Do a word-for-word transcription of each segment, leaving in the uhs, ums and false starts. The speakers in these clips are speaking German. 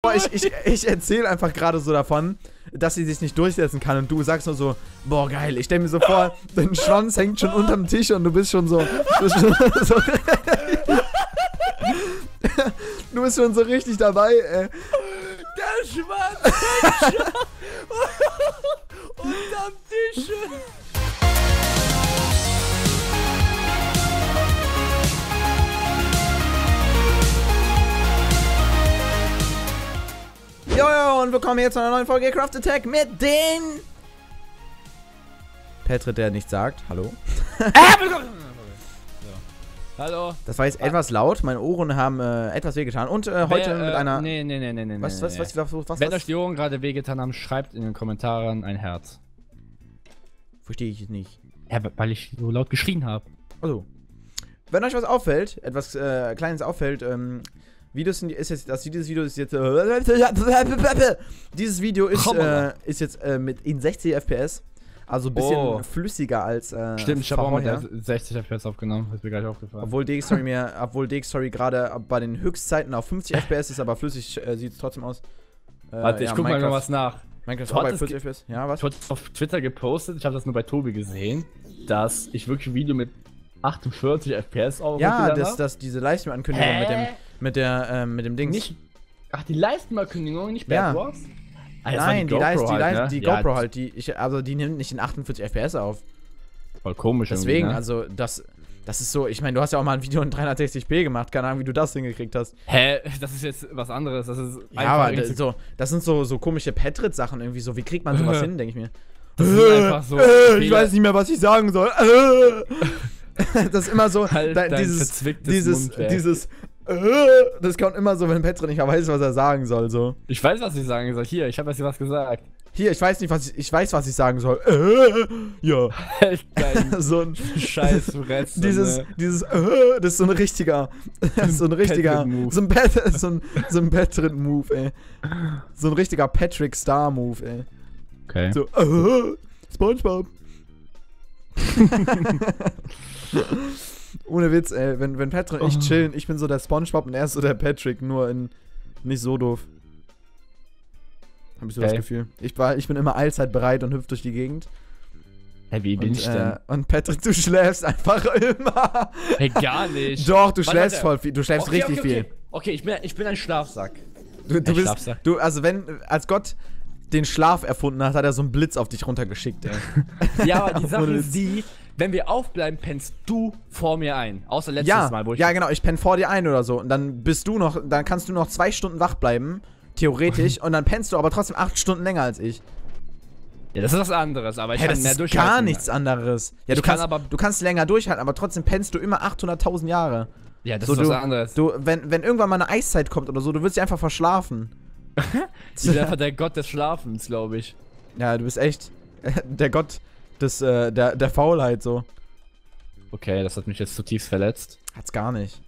Boah, ich, ich, ich erzähle einfach gerade so davon, dass sie sich nicht durchsetzen kann und du sagst nur so, boah, geil, ich stell mir so vor, dein Schwanz hängt schon unterm Tisch und du bist schon so, du bist schon so, du bist schon so richtig dabei, ey. Der Schwanz hängt schon unterm Tisch. Jojo, und willkommen hier zu einer neuen Folge Craft Attack mit den... Petrit, der nichts sagt. Hallo. Hallo. Das war jetzt etwas laut, meine Ohren haben äh, etwas wehgetan. Und äh, heute Wer, mit äh, einer... Nee, nee, nee, nee, nee. Was, was, nee. was, was, was, was? Wenn euch die Ohren gerade wehgetan haben, schreibt in den Kommentaren ein Herz. Verstehe ich nicht. Ja, weil ich so laut geschrien habe. Also, wenn euch was auffällt, etwas äh, Kleines auffällt, ähm... Videos sind, ist jetzt, das, dieses Video ist jetzt, äh, dieses Video ist, äh, ist jetzt äh, mit in sechzig F P S, also ein bisschen oh. flüssiger als äh, Stimmt, ich habe auch mit vorher. der sechzig F P S aufgenommen, ist mir gleich aufgefallen. Obwohl D X Story mir, obwohl D X Story gerade bei den Höchstzeiten auf fünfzig F P S ist, aber flüssig äh, sieht es trotzdem aus. Äh, Warte, ich ja, guck mal Minecraft, noch was nach. Minecraft Du auch bei hattest vierzig F P S. Ja, was? Ich hatte auf Twitter gepostet, ich habe das nur bei Tobi gesehen, dass ich wirklich ein Video mit achtundvierzig F P S auf Ja, das, das, diese Livestream-Ankündigung mit dem, mit der, ähm, mit dem Dings. Nicht, ach, die Livestream-Ankündigung, nicht Bad Ja. Wars? Ah, das war Nein, die, GoPro Leist, die, halt, Leist, ne? die Ja, GoPro halt, die, ich, also die nimmt nicht in achtundvierzig F P S auf. Voll komisch Deswegen, ne? also das, das ist so, ich meine, du hast ja auch mal ein Video in dreihundertsechzig p gemacht, keine Ahnung, wie du das hingekriegt hast. Hä? Das ist jetzt was anderes, das ist Ja, einfach aber irgendwie das, so, das sind so, so komische Petrit-Sachen irgendwie, so, wie kriegt man sowas hin, denke ich mir. das ist einfach so Äh, ich weiß nicht mehr, was ich sagen soll. Äh. Das ist immer so, Halt da, dein dieses, verzwicktes dieses, Mundwerk. dieses, äh, das kommt immer so, wenn Petrit nicht mehr weiß, was er sagen soll, so. Ich weiß, was ich sagen soll. Hier, ich habe jetzt was gesagt. Hier, ich weiß nicht, was ich, ich weiß, was ich sagen soll. Äh, ja. Halt dein So ein scheiß Fresse, Dieses, ne? dieses, äh, das ist so ein richtiger, das ist so ein richtiger, Petrit-Move. so ein, Pet, so ein, so ein Petrit-Move, ey. So ein richtiger Patrick-Star-Move, ey. Okay. So, äh, SpongeBob. Ohne Witz, ey, wenn, wenn Patrick und ich chillen, ich bin so der SpongeBob und er ist so der Patrick, nur in nicht so doof. Hab ich so Okay. das Gefühl. Ich, war, ich bin immer allzeit bereit und hüpf durch die Gegend. Hä, wie bin Und, ich denn? äh, und Patrick, du schläfst einfach immer. Hey, gar nicht. Doch, du Warte, schläfst warte. voll viel. Du schläfst Okay, richtig okay, viel. okay. Okay, ich bin, ich bin ein Schlafsack. Du, du Ein bist, Schlafsack. du, also wenn, als Gott den Schlaf erfunden hat, hat er so einen Blitz auf dich runtergeschickt, ey. Ja, aber die Sache Ohne ist die, wenn wir aufbleiben, pennst du vor mir ein. Außer letztes Ja, Mal, wo ich... ja, genau, ich penne vor dir ein oder so. Und dann bist du noch, dann kannst du noch zwei Stunden wach bleiben, theoretisch, und dann pennst du aber trotzdem acht Stunden länger als ich. Ja, das ist was anderes, aber ich Hey, kann das mehr ist durchhalten. gar nichts anderes. Ja, Ich du kann kannst, aber- du kannst länger durchhalten, aber trotzdem pennst du immer achthunderttausend Jahre. Ja, das So, ist was du, anderes. Du, wenn, wenn irgendwann mal eine Eiszeit kommt oder so, du wirst dich einfach verschlafen. Ich bin einfach der Gott des Schlafens, glaube ich. Ja, du bist echt der Gott des, äh, der, der Faulheit, so. Okay, das hat mich jetzt zutiefst verletzt. Hat's gar nicht.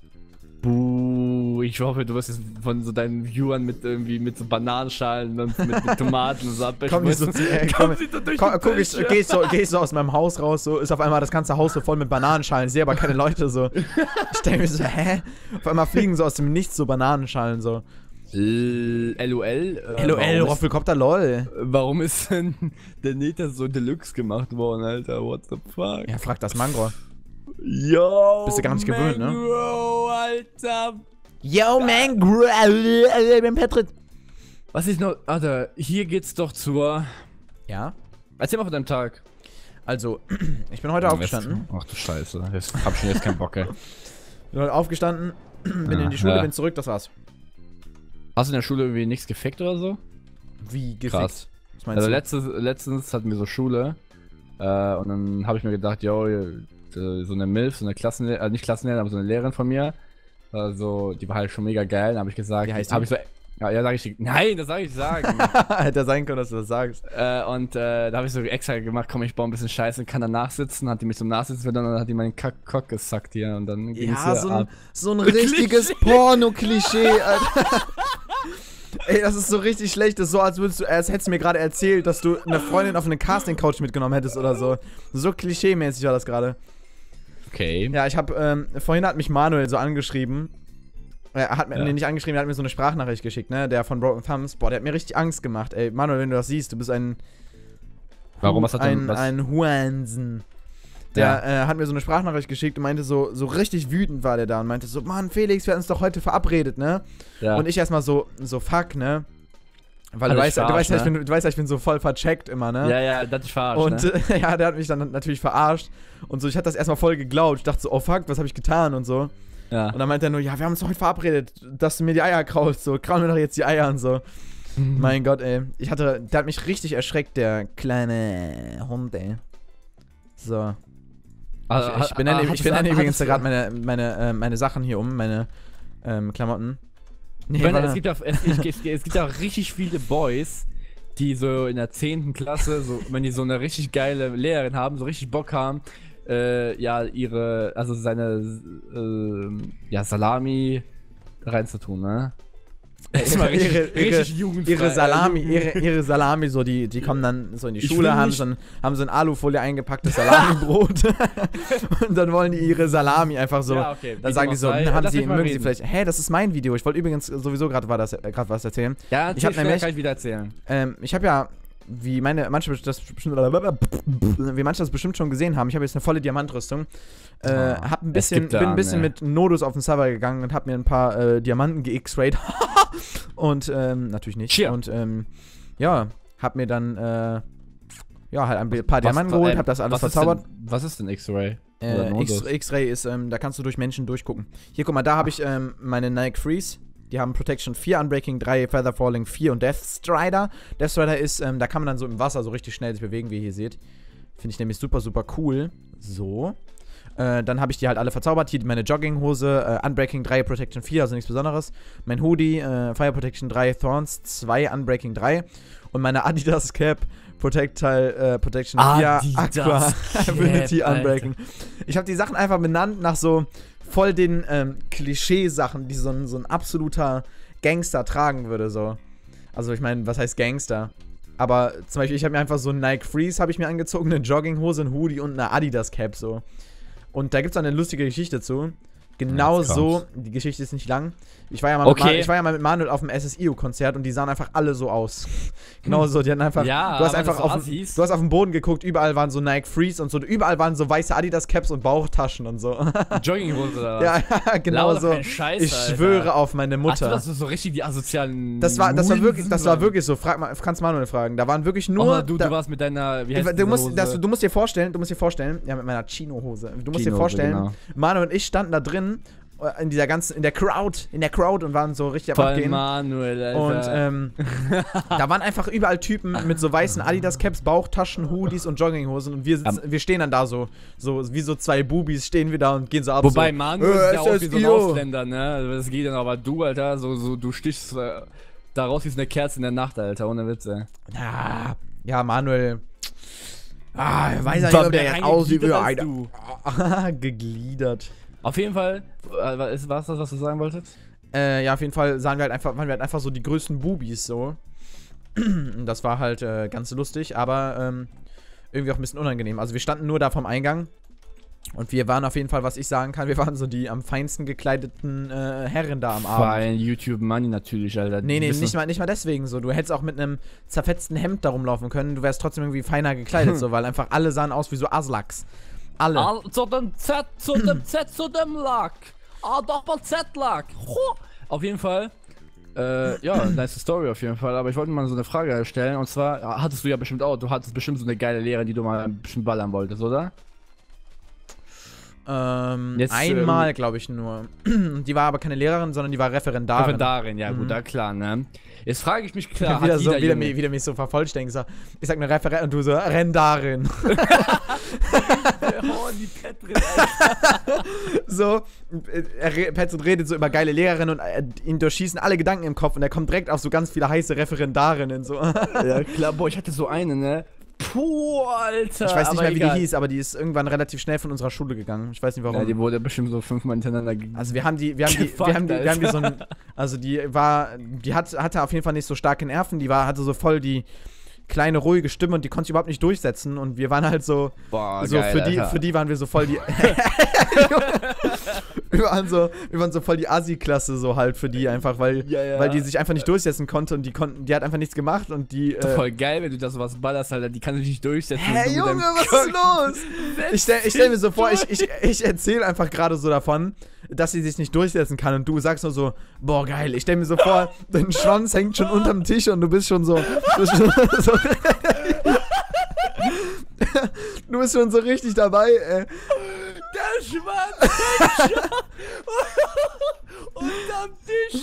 Buh, ich hoffe, du wirst jetzt von so deinen Viewern mit irgendwie mit so Bananenschalen und mit, mit Tomaten und so Komm nicht so zu äh, komm, sie so durch komm, die guck ich, Bildschirme. geh ich so, geh ich so aus meinem Haus raus, so ist auf einmal das ganze Haus so voll mit Bananenschalen, ich sehe aber keine Leute so. Ich denke mir so, hä? Auf einmal fliegen so aus dem Nichts so Bananenschalen so. L- LOL? Äh, LOL, warum ist, Roffelkopter, lol. warum ist denn der Nether so Deluxe gemacht worden, Alter? What the fuck? Ja, frag das Mango. Yo, Bist du gar nicht gewöhnt, ne? Mango, Alter. Yo, Mango, ich bin Petrit. Was ist noch? Alter, hier geht's doch zur... Ja? Erzähl mal von deinem Tag. Also, ich bin heute aufgestanden. Ach du Scheiße, jetzt hab schon jetzt keinen Bock, ey. Bin heute aufgestanden, bin Ja, in die Schule, ja. bin zurück, das war's. Hast du in der Schule irgendwie nichts gefickt oder so? Wie gefickt? Krass. Was meinst Also du? letztes, letztens hatten wir so Schule äh, und dann habe ich mir gedacht, yo, so eine Milf, so eine Klassenlehrerin, äh, nicht Klassenlehrerin, aber so eine Lehrerin von mir, also die war halt schon mega geil, dann habe ich gesagt, Wie heißt habe die? ich so, ja, ja sag ich, nein, das sag ich sagen. Hätte sein können, dass du das sagst. äh, und äh, da habe ich so extra gemacht, komm, ich baue ein bisschen Scheiße und kann dann nachsitzen, hat die mich zum Nachsitzen und dann hat die meinen Kack Cock gesackt hier und dann ging's Ja, hier so ein, ab. so ein richtiges Porno-Klischee, Alter. Ey, das ist so richtig schlecht. Das ist so, als würdest du, als hättest du mir gerade erzählt, dass du eine Freundin auf eine Casting-Couch mitgenommen hättest oder so. So klischee-mäßig war das gerade. Okay. Ja, ich hab, ähm, vorhin hat mich Manuel so angeschrieben. Er hat mir Ja. nee, nicht angeschrieben, er hat mir so eine Sprachnachricht geschickt, ne? Der von Broken Thumbs. Boah, der hat mir richtig Angst gemacht, ey. Manuel, wenn du das siehst, du bist ein. Warum? Was hat ein, denn was? ein Huansen. Der äh, hat mir so eine Sprachnachricht geschickt und meinte so, so richtig wütend war der da und meinte so, Mann, Felix, wir hatten uns doch heute verabredet, ne? Ja. Und ich erstmal so, so fuck, ne? Weil Hat du dich weißt, du, verarscht, weißt, ja, ich ne? bin, du weißt ja, ich bin so voll vercheckt immer, ne? Ja, ja, das ist verarscht, Und ne? äh, ja, der hat mich dann natürlich verarscht. Und so, ich hatte das erstmal voll geglaubt. Ich dachte so, oh fuck, was habe ich getan und so. Ja. Und dann meinte er nur, ja, wir haben uns doch heute verabredet, dass du mir die Eier kraulst, so, kraul mir doch jetzt die Eier und so. Mein Gott, ey. Ich hatte, der hat mich richtig erschreckt, der kleine Hund, ey. So. Also, Ich, ich benenne, hat- ich benenne hat- übrigens hat- gerade meine, meine, äh, meine Sachen hier um, meine ähm, Klamotten. Nee, Wenn, warte. es, gibt auch, es, es, es, es gibt auch richtig viele Boys, die so in der zehnten Klasse, so, wenn die so eine richtig geile Lehrerin haben, so richtig Bock haben, äh, ja, ihre, also seine, äh, ja, Salami reinzutun, ne? Erstmal richtig, ihre, ihre, richtig jugendfrei. ihre Salami, äh, ihre, ihre Salami, so die, die kommen dann so in die Ich Schule, will haben nicht- so, ein, haben so ein Alufolie eingepacktes Salamibrot und dann wollen die ihre Salami einfach so. Ja, okay. Dann wie sagen die dem so, auch sei. hm, haben Lass sie, mich mal mögen sie reden. vielleicht, hä, das ist mein Video. Ich wollte übrigens sowieso gerade war das, äh, grad was erzählen. Ja, Ich hab nämlich- kann ich wieder erzählen. Ähm, ich habe ja, wie meine, manche das bestimmt, wie manche das bestimmt schon gesehen haben, ich habe jetzt eine volle Diamantrüstung. Äh, Ah, hab ein es bisschen, gibt bin da, ein bisschen ne. mit Nodus auf den Server gegangen und hab mir ein paar äh, Diamanten ge-X-rayed. Und, ähm, natürlich nicht. Cheer. Und, ähm, ja, hab mir dann, äh, ja, halt ein paar Was- Diamanten ähm, geholt, hab das alles was ist verzaubert. Denn, was ist denn X-Ray? Oder Äh, Nodus? X- X-Ray ist, ähm, da kannst du durch Menschen durchgucken. Hier, guck mal, da habe ich ähm, meine Nike Freeze. Die haben Protection vier, Unbreaking drei, Feather Falling vier und Death Strider. Death Strider ist, ähm, da kann man dann so im Wasser so richtig schnell sich bewegen, wie ihr hier seht. Finde ich nämlich super, super cool. So. Äh, dann habe ich die halt alle verzaubert. Hier meine Jogginghose, äh, Unbreaking drei, Protection vier, also nichts Besonderes. Mein Hoodie, äh, Fire Protection drei, Thorns zwei, Unbreaking drei. Und meine Adidas Cap, Protectile, äh, Protection vier, Adidas Aqua, Cap, Ability, Alter. Unbreaking. Ich habe die Sachen einfach benannt nach so voll den ähm, Klischee-Sachen, die so ein, so ein absoluter Gangster tragen würde, so. Also ich meine, was heißt Gangster? Aber zum Beispiel, ich habe mir einfach so einen Nike Freeze habe ich mir angezogen, eine Jogginghose, ein Hoodie und eine Adidas Cap, so. Und da gibt es auch eine lustige Geschichte zu. Genau Jetzt so, kommt's. die Geschichte ist nicht lang. Ich war ja mal, mit, Okay. Ma ich war ja mal mit Manuel auf dem S S I O-Konzert und die sahen einfach alle so aus. Genau so, die hatten einfach, Ja, du hast aber einfach so auf, Assis. du hast auf den Boden geguckt, überall waren so Nike Freeze und so, überall waren so weiße Adidas Caps und Bauchtaschen und so. Jogginghose oder was? Ja, ja, genau Laber so. keinen Scheiß, Ich Alter. schwöre auf meine Ach, du Mutter. hast so richtig die asozialen. Das war, das war Musen, wirklich, das war Mann. wirklich so. Frag mal, kannst Manuel fragen. Da waren wirklich nur. Oh, du, da, du warst mit deiner. Wie heißt du, diese musst, Hose? das, du musst dir vorstellen, du musst dir vorstellen, ja, mit meiner Chino-Hose. Du musst dir Chino-Hose, vorstellen, genau. Manuel und ich standen da drin, äh, in dieser ganzen, in der Crowd, in der Crowd und waren so richtig am Voll Abgehen. Manuel, Alter. Und ähm, da waren einfach überall Typen mit so weißen Adidas-Caps, Bauchtaschen, Hoodies und Jogginghosen und wir, sitzen, wir stehen dann da so, so wie so zwei Bubis stehen wir da und gehen so ab. Wobei so, Manuel äh, ist ja aus wie so ein S S I O. Ausländer, ne? Also das geht dann aber du, Alter, so, so du stichst äh, da raus wie so eine Kerze in der Nacht, Alter, ohne Witze. Ja, ja, Manuel. Ah, ich weiß ja War nicht, ob der mehr jetzt aussieht wie eingegliedert als einer. du. Gegliedert. Auf jeden Fall, äh, war es das, was du sagen wolltest? Äh, ja, auf jeden Fall sahen wir halt einfach, waren wir halt einfach so die größten Bubis so. Und das war halt äh, ganz lustig, aber ähm, irgendwie auch ein bisschen unangenehm. Also wir standen nur da vom Eingang und wir waren auf jeden Fall, was ich sagen kann, wir waren so die am feinsten gekleideten äh, Herren da am Abend. Fein, YouTube Money natürlich, Alter. Nee, nee, Wissen- nicht mal, nicht mal deswegen so. Du hättest auch mit einem zerfetzten Hemd da rumlaufen können. Du wärst trotzdem irgendwie feiner gekleidet, so, weil einfach alle sahen aus wie so Aslaks. Alle. Ah, zu dem Z, zu dem Z, zu dem Lack. Ah, Doppel Z-Lack. Auf jeden Fall. Äh, ja, nice Story auf jeden Fall. Aber ich wollte mal so eine Frage stellen. Und zwar, ja, hattest du ja bestimmt auch, du hattest bestimmt so eine geile Lehrerin, die du mal ein bisschen ballern wolltest, oder? Ähm, Jetzt, einmal, ähm, glaube ich, nur. Die war aber keine Lehrerin, sondern die war Referendarin. Referendarin, ja, Mhm. gut, da klar, ne? Jetzt frage ich mich klar, wieder, hat so, jeder wieder, Junge- mi- wieder mich so vervollständigt. So, ich sag eine Referentin und du so, Rendarin. Oh, die Petrin, Alter. So, äh, er re- Petzold redet so über geile Lehrerinnen und äh, ihn durchschießen alle Gedanken im Kopf und er kommt direkt auf so ganz viele heiße Referendarinnen. So. Ja, klar, boah, ich hatte so eine, ne? Puh, Alter. Ich weiß nicht aber mehr, wie egal. die hieß, aber die ist irgendwann relativ schnell von unserer Schule gegangen. Ich weiß nicht warum. Ja, die wurde bestimmt so fünfmal hintereinander ge- Also wir haben die, wir haben die, Gefuckt, wir haben die, wir haben die so Alter. ein, also die war, die hat, hatte auf jeden Fall nicht so starke Nerven, die war, hatte so voll die kleine, ruhige Stimme und die konnte ich überhaupt nicht durchsetzen. Und wir waren halt so, Boah, so geil, für, die, Alter. für die waren wir so voll die. wir, waren so, wir waren so voll die Assi-Klasse, so halt für die einfach, weil, Ja, ja. weil die sich einfach nicht durchsetzen konnte und die konnten, die hat einfach nichts gemacht und die. Äh, Voll geil, wenn du das sowas ballerst, Alter. Die kann sich nicht durchsetzen. Hä, So mit Junge, deinem was Kopf. ist los? Ich stell, ich stell mir so vor, ich, ich, ich erzähle einfach gerade so davon, dass sie sich nicht durchsetzen kann und du sagst nur so, boah, geil. Ich stell mir so vor, dein Schwanz hängt schon unterm Tisch und du bist schon so. Du bist schon so, du bist schon so richtig dabei, ey. Der Schwanz hängt schon unterm Tisch.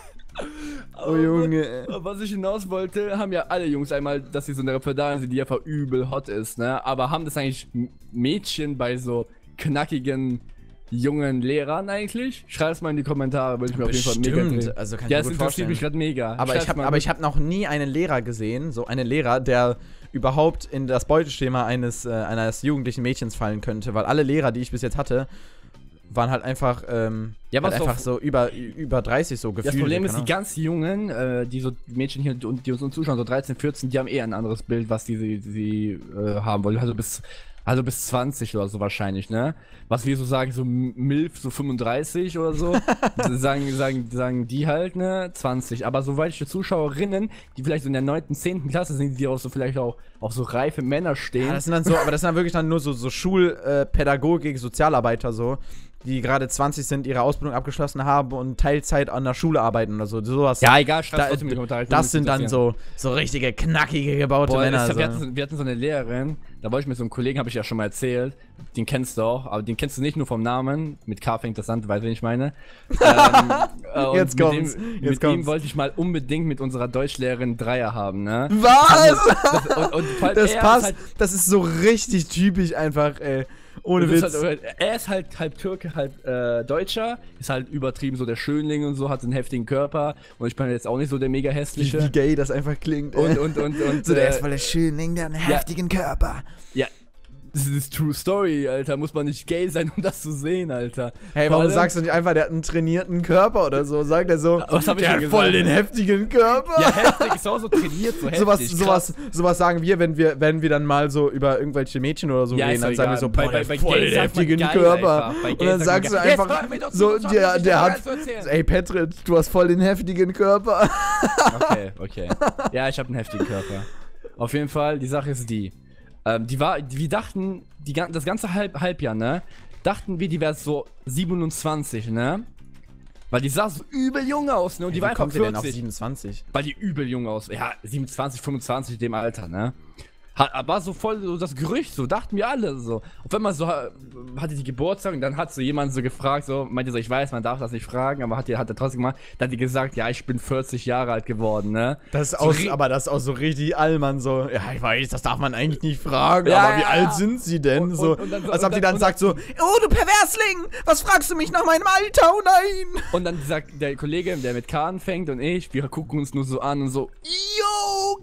Oh Junge, ey. Was ich hinaus wollte, haben ja alle Jungs einmal, dass sie so eine Repertoire sind, die einfach übel hot ist, ne? Aber haben das eigentlich M- Mädchen bei so knackigen jungen Lehrern eigentlich? Schreib's mal in die Kommentare, würde ich mir auf jeden Fall mega Bestimmt, drehen. also kann ich Ja, mir es gut interessiert vorstellen. mich gerade mega. Aber ich Schreib's habe mal aber mit. ich hab noch nie einen Lehrer gesehen, so einen Lehrer, der überhaupt in das Beuteschema eines, äh, eines jugendlichen Mädchens fallen könnte, weil alle Lehrer, die ich bis jetzt hatte, waren halt einfach, ähm, Ja, halt was einfach auf- so über, über dreißig so gefühlt. Das Problem ist, keine die ganz Jungen, äh, die so Mädchen hier, die, die uns zuschauen, so dreizehn, vierzehn, die haben eher ein anderes Bild, was die, die, die äh, haben wollen. Also bis, also bis zwanzig oder so wahrscheinlich, ne? Was wir so sagen, so Milf, so fünfunddreißig oder so, sagen, sagen, sagen die halt, ne? zwanzig. Aber so welche Zuschauerinnen, die vielleicht so in der neunten, zehnten Klasse sind, die auch so vielleicht auch auf so reife Männer stehen. Ja, das sind dann so, aber das sind dann wirklich dann nur so, so Schulpädagogik, Sozialarbeiter so, die gerade zwanzig sind, ihre Ausbildung abgeschlossen haben und Teilzeit an der Schule arbeiten oder so. Sowas. ja, egal, schreib's Da, trotzdem in die Kommentare. das sind dann so, so richtige, knackige, gebaute Boah, Männer. ich, So. wir, hatten, so- wir hatten so eine Lehrerin, da wollte ich mit so einem Kollegen, habe ich ja schon mal erzählt, den kennst du auch, aber den kennst du nicht nur vom Namen, mit K fängt das an, du weißt, wen ich meine. ähm, äh, und Jetzt mit kommt's, Dem, jetzt mit kommt's. ihm wollte ich mal unbedingt mit unserer Deutschlehrerin Dreier haben, ne? Was? Das, und, und vor allem Das er passt. Ist halt, Das ist so richtig typisch einfach, ey. Ohne das Witz. ist halt, er ist halt halb Türke, halb äh, Deutscher, ist halt übertrieben so der Schönling und so, hat einen heftigen Körper und ich bin jetzt auch nicht so der mega wie, wie hässliche. gay das einfach klingt, ey. Und, und, und, und, so, der ist äh, voll der Schönling, der hat einen heftigen Körper. ja, das ist True Story, Alter. Muss man nicht gay sein, um das zu sehen, Alter. Hey, Vor warum allem- sagst du nicht einfach, der hat einen trainierten Körper oder so? Sagt er so, Was hab ich der denn hat voll gesagt? den heftigen Körper. Ja, heftig, ist auch so trainiert, so heftig. Sowas, krass. sowas, sowas sagen wir, wenn wir, wenn wir dann mal so über irgendwelche Mädchen oder so Ja, reden, ist dann doch sagen wir egal. so, Bei- boah, bei- der bei hat voll Gays den sagt man heftigen geil Körper. einfach. Bei Und Gays dann sagt man sagst du geil. Jetzt einfach, hör mir doch zu, so, sonst hab der, ich der noch hat, was zu erzählen. ey Petrit, du hast voll den heftigen Körper. Okay, okay. Ja, ich habe einen heftigen Körper. Auf jeden Fall, die Sache ist die. Ähm, die war, die, wir dachten, die, gan- das ganze Halb, Halbjahr, ne? Dachten wir, die wäre so siebenundzwanzig, ne? Weil die sah so übel jung aus, ne? Und die war Wie einfach kommt ihr denn auf vierzig. siebenundzwanzig? Weil die übel jung aus. Ja, siebenundzwanzig, fünfundzwanzig in dem Alter, ne? Hat, war so voll so das Gerücht, so dachten wir alle so. Und wenn man so ha- hatte die Geburtstag und dann hat so jemand so gefragt, so meinte so, ich weiß, man darf das nicht fragen, aber hat die hat er trotzdem gemacht, dann hat die gesagt, ja, ich bin vierzig Jahre alt geworden, ne? Das ist So auch, ri- aber das ist auch so richtig Allmann, so, ja, ich weiß, das darf man eigentlich nicht fragen, Ja, aber wie ja, alt ja. sind sie denn? Und- so, und- und dann so- als ob und die dann- dann sagt so, oh, du Perversling, was fragst du mich nach meinem Alter? Oh nein! Und dann sagt der Kollege, der mit K anfängt und ich, wir gucken uns nur so an und so, yo,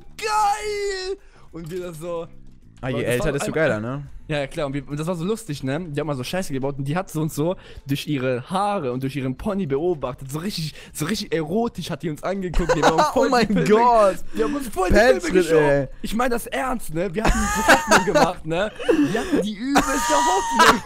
geil! Und wir das so, Ah, je Aber das älter, war desto einmal- geiler, ne? ja, ja, klar, und, wir, und das war so lustig, ne? Die haben mal so Scheiße gebaut und die hat so uns so durch ihre Haare und durch ihren Pony beobachtet. So richtig, so richtig erotisch hat die uns angeguckt. Die haben uns Oh voll mein die Filme- Gott! Die haben uns voll die Patrick, Filme geschoben. ey. Ich meine das ernst, ne? Wir hatten so Hoffnung gemacht, ne? Wir hatten die übelste Hoffnung.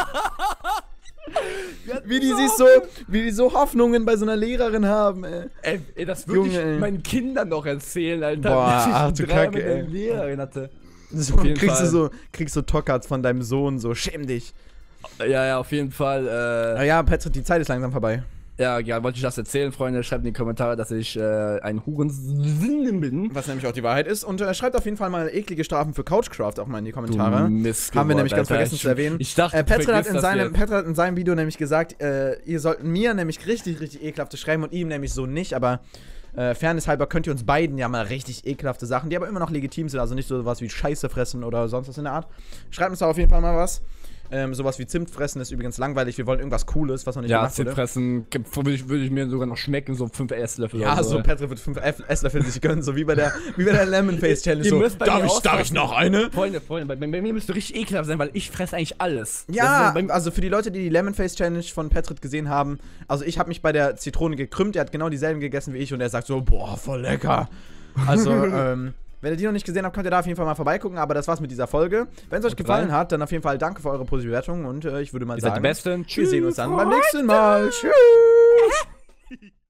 Wir hatten Wie die sich so, Hoffnung. wie die so Hoffnungen bei so einer Lehrerin haben, ey. Ey, ey, das würde ich Junge, ey. meinen Kindern noch erzählen, Alter. Boah, wie ich ach du dreimal Kacke, mit einer ey. Lehrerin hatte. So, Auf jeden kriegst Fall. du so, kriegst du Tockards von deinem Sohn, so, schäm dich. Ja, ja, auf jeden Fall. Äh, Naja, Patrick, die Zeit ist langsam vorbei. Ja, ja, wollte ich das erzählen, Freunde? Schreibt in die Kommentare, dass ich äh, ein Hurensohn bin. Was nämlich auch die Wahrheit ist. Und äh, schreibt auf jeden Fall mal eklige Strafen für Couchcraft auch mal in die Kommentare. Mist Haben wir nämlich ganz Alter. vergessen ich, zu erwähnen. Ich dachte, Äh, du Petra, hat vergisst in das seinem, jetzt. Petra hat in seinem Video nämlich gesagt, äh, ihr sollt mir nämlich richtig, richtig ekelhafte schreiben und ihm nämlich so nicht, aber äh, Fairness halber könnt ihr uns beiden ja mal richtig ekelhafte Sachen, die aber immer noch legitim sind, also nicht so was wie Scheiße fressen oder sonst was in der Art. Schreibt uns da auf jeden Fall mal was. Ähm, sowas wie Zimt fressen ist übrigens langweilig. Wir wollen irgendwas Cooles, was noch nicht Ja, gemacht wurde. Zimtfressen würde ich, würd ich mir sogar noch schmecken, so fünf Esslöffel Ja, oder so Patrick wird fünf F- Esslöffel sich gönnen, so wie bei der, wie bei der Lemon Face Challenge. Ihr So, müsst bei darf, mir ich, darf ich aufpassen. noch eine? Freunde, Freunde, bei, bei mir müsst ihr richtig ekelhaft sein, weil ich fresse eigentlich alles. Ja, Das ist bei, also für die Leute, die die Lemon Face Challenge von Patrick gesehen haben, also ich habe mich bei der Zitrone gekrümmt, er hat genau dieselben gegessen wie ich und er sagt so, boah, voll lecker. Also, ähm, Wenn ihr die noch nicht gesehen habt, könnt ihr da auf jeden Fall mal vorbeigucken. Aber das war's mit dieser Folge. Wenn es euch gefallen hat, dann auf jeden Fall danke für eure positive Bewertung. Und äh, ich würde mal Ihr sagen, seid die Besten. wir sehen uns dann beim nächsten Mal. Tschüss.